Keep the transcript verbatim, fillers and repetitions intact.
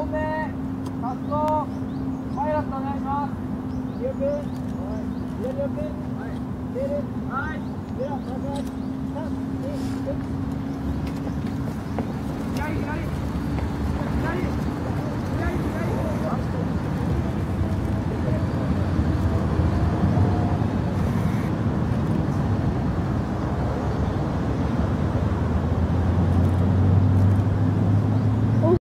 んめ、滑走、パイロットお願いします。右奥、はい、左奥、はい、テール、はい、では、まずは、さん、に、いち。